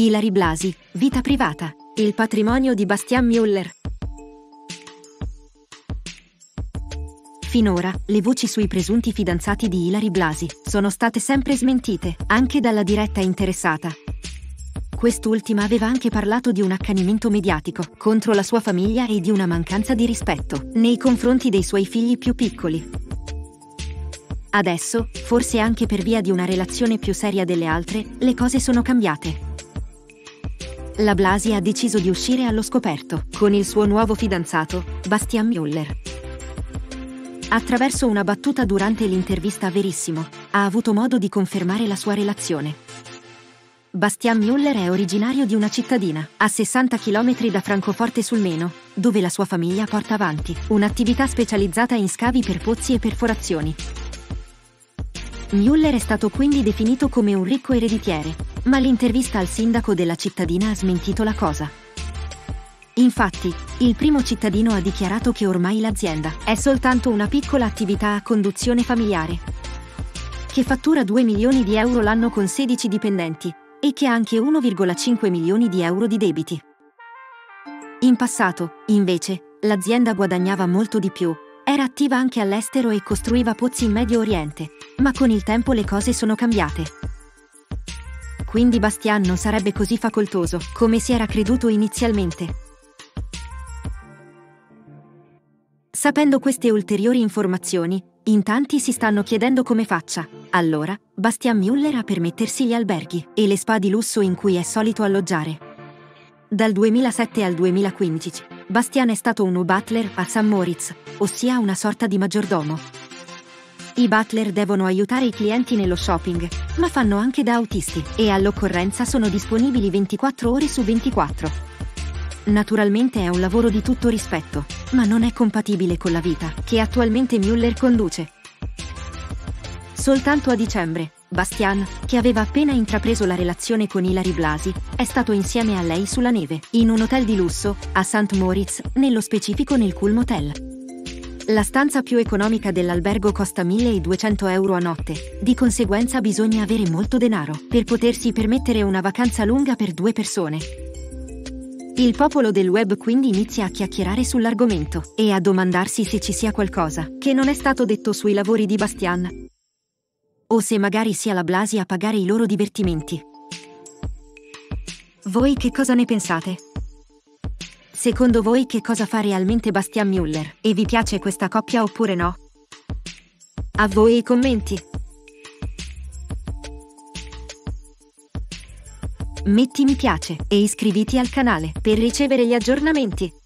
Ilary Blasi, vita privata. Il patrimonio di Bastian Müller. Finora, le voci sui presunti fidanzati di Ilary Blasi sono state sempre smentite, anche dalla diretta interessata. Quest'ultima aveva anche parlato di un accanimento mediatico contro la sua famiglia e di una mancanza di rispetto nei confronti dei suoi figli più piccoli. Adesso, forse anche per via di una relazione più seria delle altre, le cose sono cambiate. La Blasi ha deciso di uscire allo scoperto con il suo nuovo fidanzato, Bastian Müller. Attraverso una battuta durante l'intervista a Verissimo, ha avuto modo di confermare la sua relazione. Bastian Müller è originario di una cittadina a 60 km da Francoforte sul Meno, dove la sua famiglia porta avanti un'attività specializzata in scavi per pozzi e perforazioni. Müller è stato quindi definito come un ricco ereditiere, ma l'intervista al sindaco della cittadina ha smentito la cosa. Infatti, il primo cittadino ha dichiarato che ormai l'azienda è soltanto una piccola attività a conduzione familiare, che fattura 2 milioni di euro l'anno con 16 dipendenti e che ha anche 1,5 milioni di euro di debiti. In passato, invece, l'azienda guadagnava molto di più, era attiva anche all'estero e costruiva pozzi in Medio Oriente, ma con il tempo le cose sono cambiate. Quindi Bastian non sarebbe così facoltoso come si era creduto inizialmente. Sapendo queste ulteriori informazioni, in tanti si stanno chiedendo come faccia, allora, Bastian Müller a permettersi gli alberghi e le spa di lusso in cui è solito alloggiare. Dal 2007 al 2015, Bastian è stato un butler a St. Moritz, ossia una sorta di maggiordomo. I butler devono aiutare i clienti nello shopping, ma fanno anche da autisti e all'occorrenza sono disponibili 24 ore su 24. Naturalmente è un lavoro di tutto rispetto, ma non è compatibile con la vita che attualmente Müller conduce. Soltanto a dicembre, Bastian, che aveva appena intrapreso la relazione con Ilary Blasi, è stato insieme a lei sulla neve, in un hotel di lusso, a St. Moritz, nello specifico nel Kulm Hotel. La stanza più economica dell'albergo costa 1.200 euro a notte, di conseguenza bisogna avere molto denaro per potersi permettere una vacanza lunga per 2 persone. Il popolo del web quindi inizia a chiacchierare sull'argomento e a domandarsi se ci sia qualcosa che non è stato detto sui lavori di Bastian, o se magari sia la Blasi a pagare i loro divertimenti. Voi che cosa ne pensate? Secondo voi che cosa fa realmente Bastian Müller? E vi piace questa coppia oppure no? A voi i commenti! Metti mi piace e iscriviti al canale per ricevere gli aggiornamenti.